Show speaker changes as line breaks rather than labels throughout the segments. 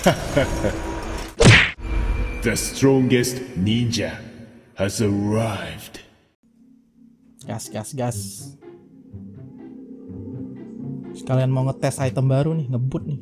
The strongest ninja has arrived.
Gas. Sekalian mau ngetes item baru nih, ngebut nih.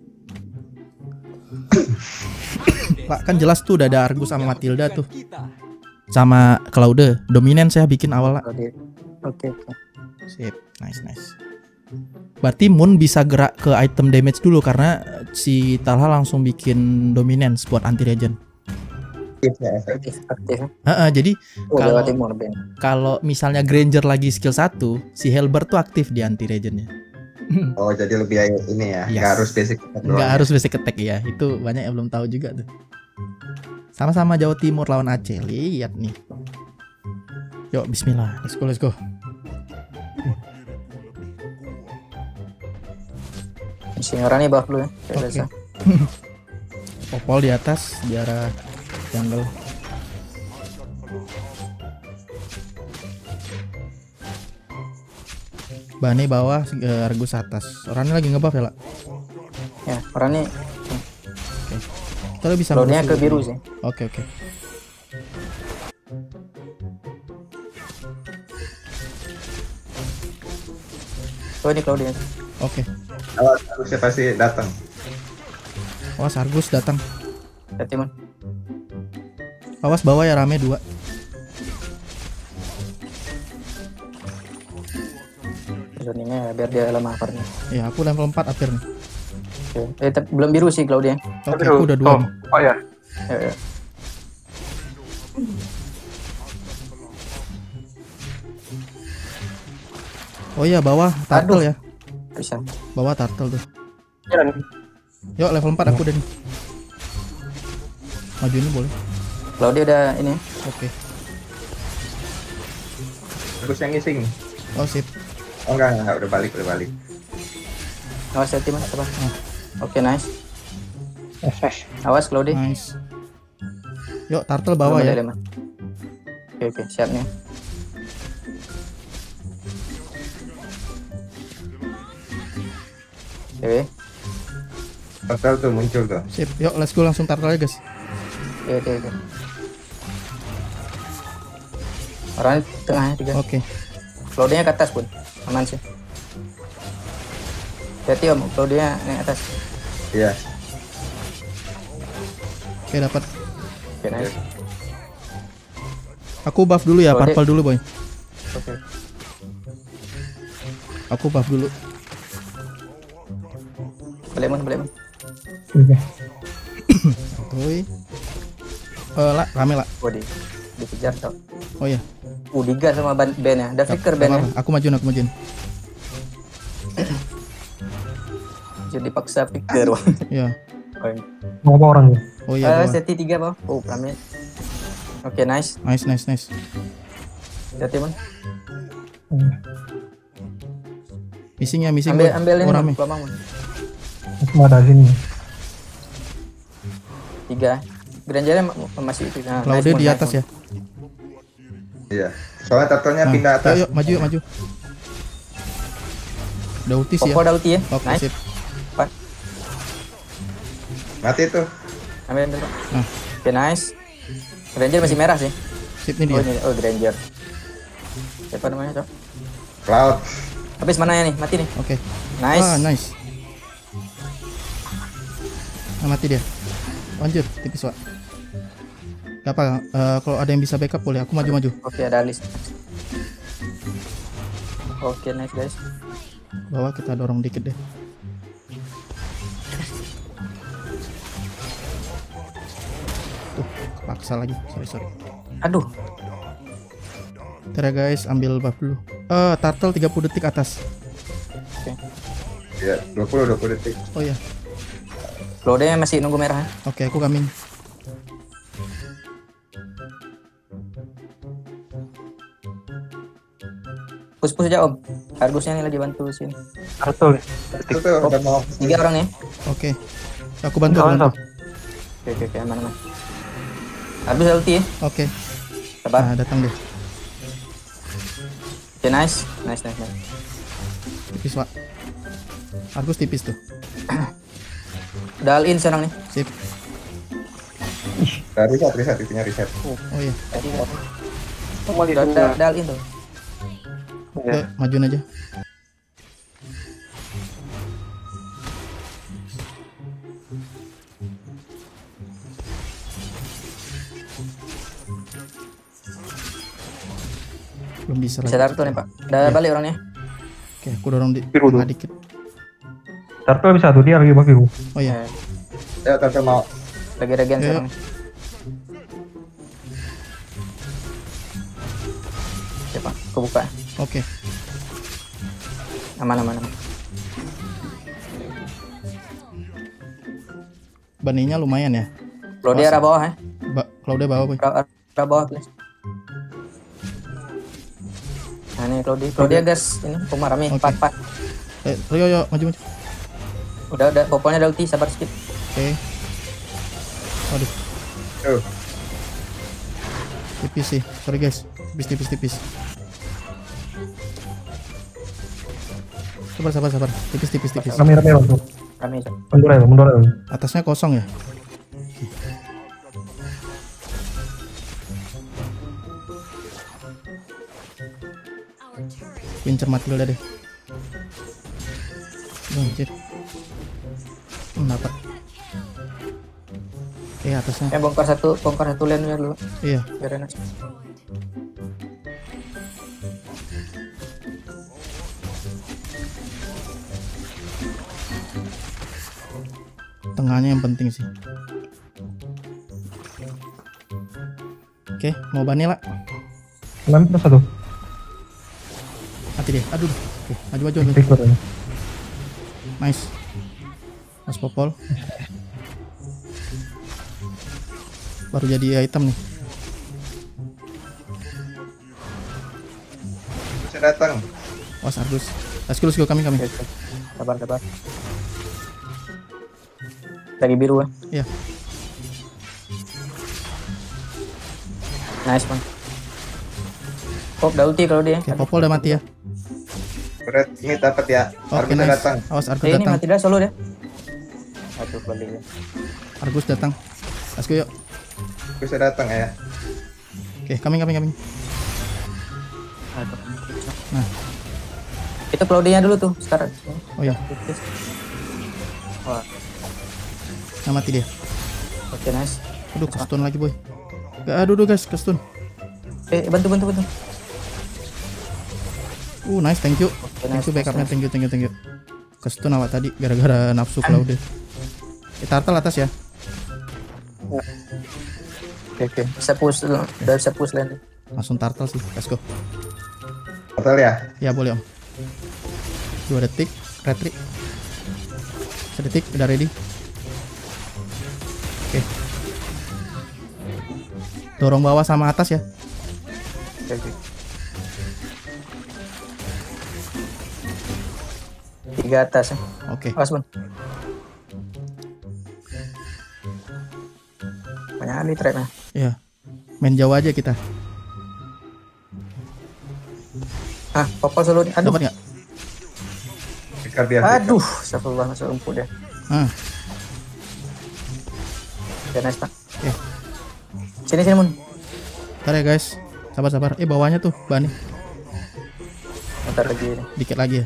Pak, kan jelas tuh udah ada Argus sama Matilda tuh. Sama Claude, dominan saya bikin awal lah.
Oke.
Sip, nice. Berarti Moon bisa gerak ke item damage dulu karena si Talha langsung bikin dominance buat anti regen.
Aktif.
Jadi
Jawa Timur, Ben.
kalau misalnya Granger lagi skill 1, si Helber tuh aktif di anti regennya.
Oh, jadi lebih ini ya.
Yes.
Nggak harus basic attack doang.
Nggak harus basic attack ya. Itu banyak yang belum tahu juga tuh. Sama-sama Jawa Timur lawan Aceh. Lihat nih. Yuk, bismillah. Let's go.
Singoran nih buff dulu ya. Kayak biasa.
Popol di atas biar jungle. Bani bawah, Argus atas. Orangnya lagi ngebuff ya, Lak?
Ya, orang ini
Kita bisa
loadnya
ngurus
ke
dulu.
biru sih.
Oke.
Oh, ini Claudia.
Oke.
Harusnya pasti datang.
Awas Argus datang.
Hati, Man.
Awas bawah ya, rame 2.
Zoningnya biar dia lemah aparnya.
Ya, aku level 4 akhir nih.
Oke. Tapi belum biru sih Claudia.
Oke, aku udah 2 nih.
Oh ya.
Ya.
Oh iya, bawah turtle ya.
Bisa.
Bawah turtle tuh.
Jalan.
Yuk, level 4 aku udah nih. Maju ini boleh.
Claudia udah ini.
Oke.
Terus yang ngising.
Oh, sip.
Oh enggak, udah balik.
Awas hati, Man. Apa? Oke, nice.
FF.
Awas Claudia.
Nice. Yuk, turtle bawah ya.
Oke, siap nih. Oke.
Total tuh muncul tuh.
Sip. Yuk, let's go langsung turtle aja, guys.
Oke. Orangnya tengahnya 3.
Oke.
Claudia ke atas pun. Aman sih. Hati Om, Claudia naik atas.
Iya.
Oke, dapat.
Oke, nice.
Aku buff dulu ya,
Oh,
purple dulu, boy.
Oke.
Aku buff dulu.
Boleh, Man.
Santuy. Lah, rame lah.
Oh, dikejar tau.
Oh iya.
Diga sama Ben ya. Ada flicker Ben ya.
Aku majuin.
Jadi paksa flicker.
Iya.
Ngomong orang ya.
Oh iya. bawah.
Seti 3 bawah. Oh, kami. Oke, nice.
Nice.
Hati, Man.
Missing ya.
Ambil ini,
Oh, rame.
Man.
Aku ada sini.
3. Grangernya masih itu. Nah,
Claudia
nice,
di
Man,
atas
nice,
ya.
Iya. Soalnya turtle-nya pindah atas.
Yuk, maju. Udah ulti sih
Popo
ya.
ada ulti ya.
Oke,
Nice.
sip.
Mati tuh.
Ambil Pak.
Nah.
Oke, nice. Granger masih merah sih.
Sip nih dia.
Granger. Siapa namanya, Cok?
Cloud.
Habis mana ya nih? Mati nih.
Oke.
Nice.
Nice. Nah, mati dia. Lanjut, tipis, Pak. Gak apa, kalau ada yang bisa backup boleh. Aku maju.
Oke, ada list. Oke, nice guys.
Bawah kita dorong dikit deh. Kepaksa lagi. Sorry.
Aduh.
Ntar ya guys, ambil buff dulu. Turtle 30 detik atas.
Iya, 20 detik.
Oh iya.
Claudia masih nunggu merah.
Oke, aku coming.
Push aja Om. Argusnya nih lagi bantu sini.
Kartu.
Itu tuh udah mau.
3 orang nih.
Oke. Aku bantu.
Oke, aman. Argus ulti ya.
Oke.
Sabar.
Nah, datang deh.
Oke, nice.
Tipis, Pak. Argus tipis tuh.
Udah all in sekarang nih.
Sip.
Reset, itunya reset.
Oh iya.
Tadi
Mau di
udah all in tuh.
Yuk, majuin aja. Belum bisa
Bisa
lagi.
Darto nih Pak. Udah balik orangnya.
Oke, aku dorong di
Biru tuh.
tengah dikit.
Turtle bisa tuh, dia lagi pakai gua.
Oh iya.
Eh,
Ya, tante mau.
lagi regen
Ayo.
sekarang. Oke Pak, aku buka.
Oke.
Aman.
Baninya lumayan ya.
Kalau dia arah bawah ya.
Kalau udah bawa boy.
Arah bawah please. Nah ini kalau dia gas ini Kumar Rami
Oke.
4.
Yo, maju.
Udah popolnya udah ulti, sabar sedikit.
Oke. Waduh,
Tuh.
tipis sih. Sorry guys. Tipis. Sabar. Tipis.
Rame langsung.
Rami aja.
Mundur aja.
Atasnya kosong ya. Pincer Matilda deh. Anjir. Dapat. Oke, atasnya.
Bongkar satu lane-nya dulu.
Iya.
Biar enak.
Tengahnya yang penting sih. Oke, mau Vanilla.
Kalian terus satu.
Mati deh. Aduh. Oke, maju.
Victor ya.
Nice. Mas Popol. Baru jadi item nih.
Bisa datang.
Was Argus. Let's go kami.
Sabar. Lagi biru ya.
Iya.
Nice man. Kok udah ulti kalau dia.
Oke, Popol udah mati ya.
Red ini dapat ya.
Oke,
Bisa
nice.
datang.
Awas Argus
Ini
datang.
mati dah solo deh. Aduh balik ya.
Argus datang. Let's go yuk.
Bisa datang ya.
Oke, coming.
Aduh.
Nah.
Itu Claudia dulu tuh sekarang.
Oh iya,
Wah,
nah mati dia.
oke nice.
Aduh, kestun lagi boy. Aduh guys, kestun.
Bantu.
Nice, thank you.
Oke,
Thank you
nice,
backupnya,
nice.
thank you. Kestun awak tadi gara-gara nafsu Claude. Turtle atas ya.
Oke. Bisa push dulu. Udah bisa push lane.
Langsung turtle sih. Let's go.
Total ya.
Ya boleh om. 2 detik, retrik. 1 detik, udah ready. Oke. Dorong bawah sama atas ya.
Oke. 3 atas ya.
Oke.
Awas bang. Banyak kali trapnya.
Ya. Main jauh aja kita.
Popol solo nih. Aduh.
Dapat nggak?
Fikar dia.
Aduh. Astagfirullah masuk rumput deh. Oke nice pak.
Oke.
Sini Mun.
Bentar ya guys. Sabar. Bawahnya tuh Bani.
Bentar lagi ini.
Dikit lagi ya.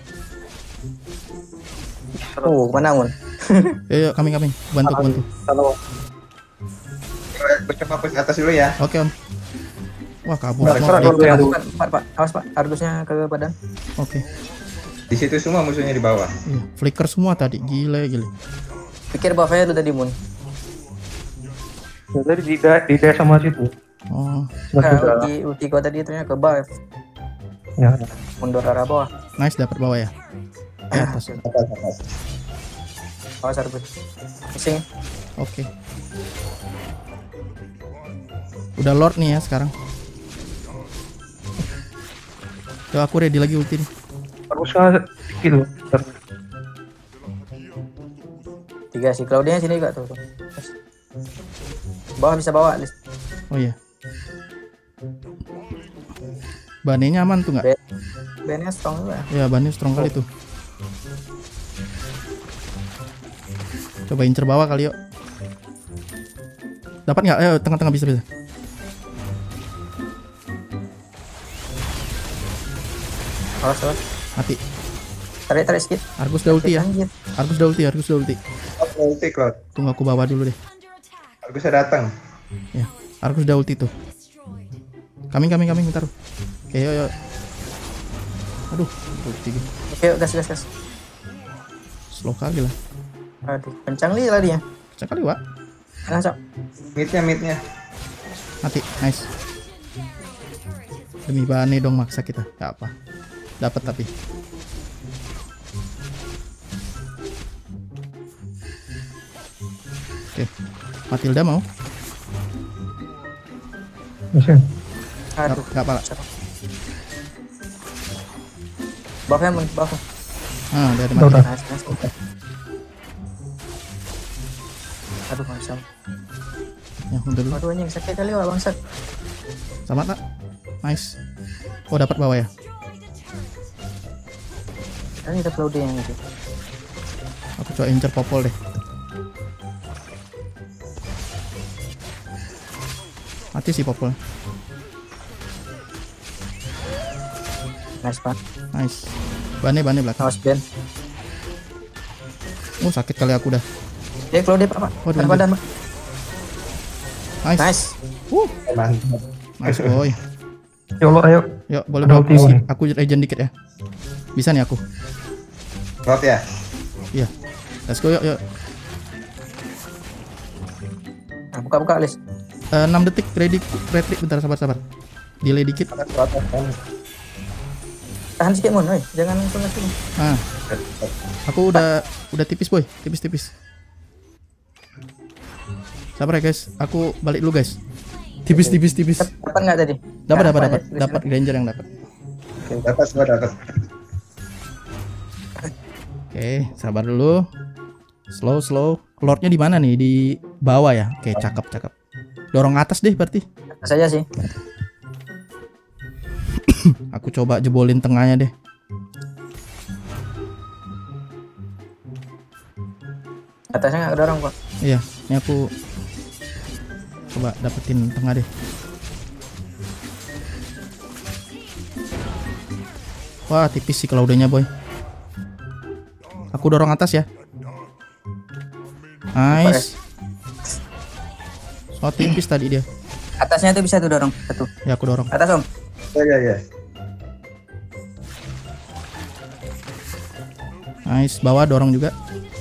Mana Mun?
Yuk, kami. Bantu.
Kalau
Coba push atas dulu ya.
Oke om. Wah kabur
Nah,
semua.
sekarang
Oke.
dulu.
Pak. Awas pak. Argusnya ke badan.
Di situ semua musuhnya di bawah.
Iya, flicker semua tadi. Gile.
Pikir buffnya lu tadi Mun.
tadi di daerah sama situ.
Oh,
Ulti gua tadi ternyata ke buff.
Ya.
Mundur arah bawah.
nice dapat bawah ya. Atas.
Awas Argus. Pusing.
Oke. Udah Lord nih ya sekarang. Tuh aku ready lagi ulti nih.
Harusnya gitu.
3 si Claudia sini juga tuh. Bawah bisa bawa list.
Oh iya. Banenya aman tuh nggak?
Bandnya strong juga.
Ya bannya strong kali tuh. Coba incer bawah kali yuk. Dapat nggak? Ayo tengah-tengah bisa.
Awas.
Mati.
Tarik sedikit.
Argus udah ulti ya.
Anjir.
Argus udah ulti.
Ulti Cloud.
Tunggu aku bawa dulu deh.
Argusnya datang.
Ya, Argus udah ulti tuh. Kami bentar. Oke, yuk. Aduh, ulti gitu.
Oke, gas.
Slow kali lah.
Aduh, kencang li larinya.
Kencang kali, Wak.
Langsung.
Midnya.
Mati, nice. Demi Bane dong maksa kita. Gak apa. Dapat tapi. Oke. Matilda mau?
Bisa.
Aduh,
Gak apa.
buffnya buff.
Dia ada
Udah.
mati.
Nice. Aduh, bangsa.
Ya, udah dulu.
Waduh, anjing sakit kali wah bangsat.
Sama tak? Nice. Oh, dapat bawah ya.
Ini ada floating yang gitu.
Aku coba incer popol deh. Mati sih popol.
Nice pak.
Nice. Bane belakang.
Awas Ben.
Sakit kali aku dah.
Dia floating pak.
Waduh,
Ada badan pak.
Nice.
Nice.
Mantap.
Nice boy.
Ya Allah, ayo.
Yuk, boleh
Ada
bawa
ulti,
pusi.
Bang.
Aku regen dikit ya. Bisa nih aku.
Cloud ya.
Iya. Let's go yuk.
Nah, buka Lis.
6 detik ready retreat bentar sabar. Delay dikit.
Tahan sedikit Mon, oi. Jangan langsung ngasih.
Ah. Aku udah tipis boy, tipis. Sabar ya guys, aku balik dulu guys. Tipis.
Dapat enggak tadi?
Dapat Granger yang dapat.
Dapat.
Oke, sabar dulu. Slow. Lordnya di mana nih? Di bawah ya. Oke, cakep. Dorong atas deh berarti.
Saja sih.
Aku coba jebolin tengahnya deh.
Atasnya enggak dorong kok.
Iya, ini aku coba dapetin tengah deh. Wah, tipis sih Claudenya boy. Aku dorong atas ya. Nice. So tipis tadi dia.
Atasnya tuh bisa tuh dorong satu.
Ya aku dorong.
Atas Om.
Ya.
Nice, bawah dorong juga.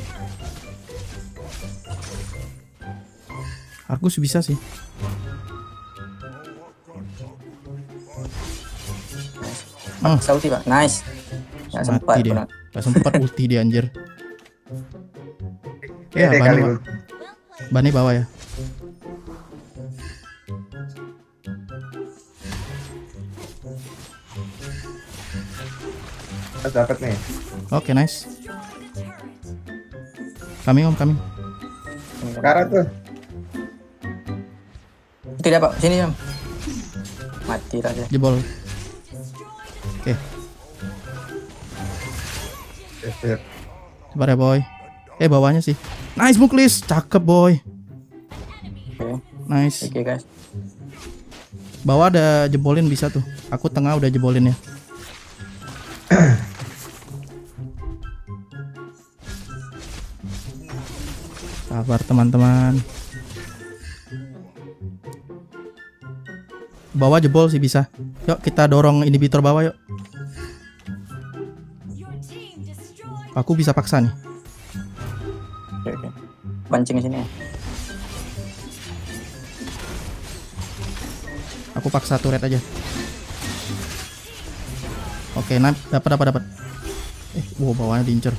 Argus bisa sih. Oh,
Sauti Pak. Nice. Enggak sempat.
mati dia.
Bang.
Gak sempat ulti dia anjir. Ya,
Pede kali
Bane bawah ya.
dapat nih.
Oke, nice. Coming.
Karat tuh.
Tidak Pak, sini Om. Mati aja.
Jebol. Oke,
Sip.
sabar ya boy. Bawahnya sih. Nice Muklis, cakep boy.
Oke.
Nice.
Oke guys.
Bawah ada jebolin bisa tuh. Aku tengah udah jebolin ya. Sabar teman-teman. Bawah jebol sih bisa. Yuk kita dorong inhibitor bawah yuk. Aku bisa paksa nih.
Oke. Pancing ke sini ya.
Aku paksa turret aja. Oke, dapat. Wow, bawahnya diincer.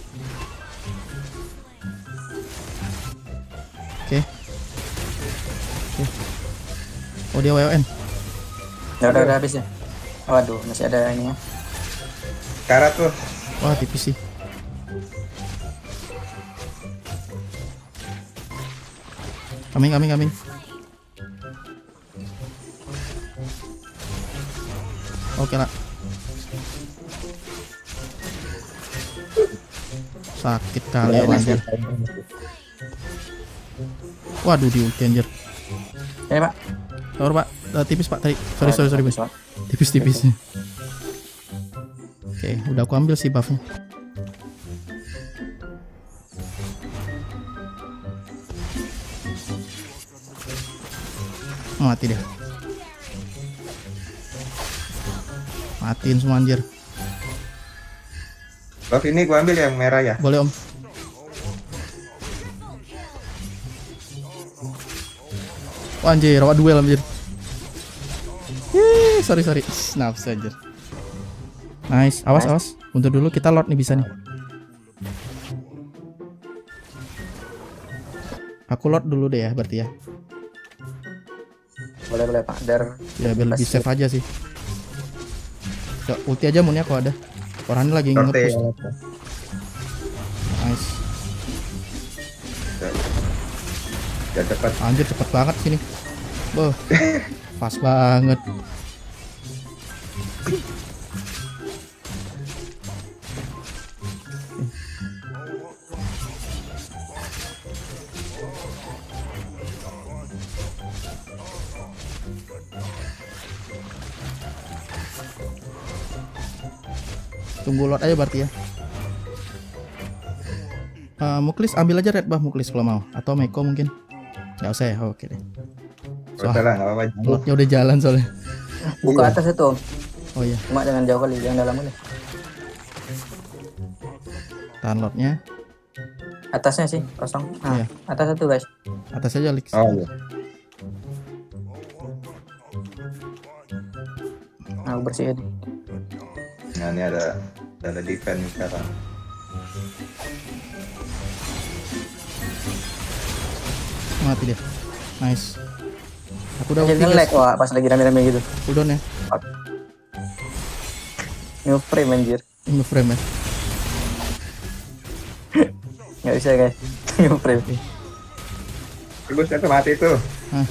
Oke. Oh, dia WON.
Udah habis ya. Waduh, masih ada ini ya.
Karat tuh.
Wah, tipis sih. Coming. Oke lah. Sakit kali ya anjir. Waduh di ulti anjir.
Ini Pak.
Tower Pak. Tipis Pak tadi. Sorry Mas.
Pak.
Tipis-tipis. Oke, udah aku ambil sih buffnya. Mati deh. Matiin semua anjir.
Buff ini gua ambil yang merah ya.
Boleh Om. Wah anjir, rawat duel anjir. Sorry. Snaps anjir. Nice, awas. Untuk dulu kita lord nih bisa nih. Aku lord dulu deh ya berarti ya.
Boleh Pak.
Ya biar lebih safe aja sih. Ke ulti aja Munnya kalau ada. Orangnya lagi nge-push. Nice.
Ya cepat.
Anjir cepet banget sini. Boh. Pas banget. Tunggu lot aja berarti ya. Muklis ambil aja red buff Muklis kalau mau, atau Meko mungkin. Nggak usah ya, oke deh.
Udah lah, nggak apa-apa.
Lotnya udah jalan soalnya.
Buka atas itu Om.
Oh iya,
Cuma jangan jauh kali, yang dalam boleh.
tahan lotnya.
Atasnya sih kosong. Nah,
Iya.
atas satu guys.
Atas aja Lix.
Oh iya.
Nah, aku bersihin.
Nah ini ada defense sekarang.
Mati dia. Nice. Aku udah
Jadi
ulti
nge-lag
guys.
wah pas lagi rame-rame gitu.
Cooldown ya.
New frame anjir.
New frame ya.
Nggak bisa guys. New frame.
Bagus itu mati tuh.
Hah.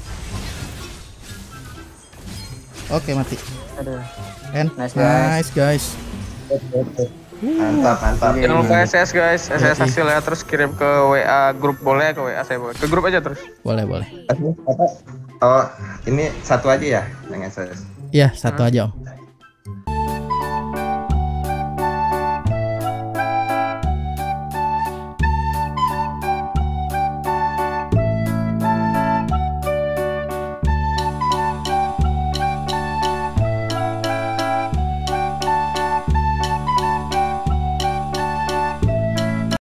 Oke mati.
Aduh.
And
Nice, guys.
nice guys.
Mantap.
Jangan lupa SS guys, SS hasil ya, terus kirim ke WA grup boleh, ke WA saya boleh, ke grup aja terus.
Boleh.
Oh ini satu aja ya yang SS.
Iya, satu aja Om.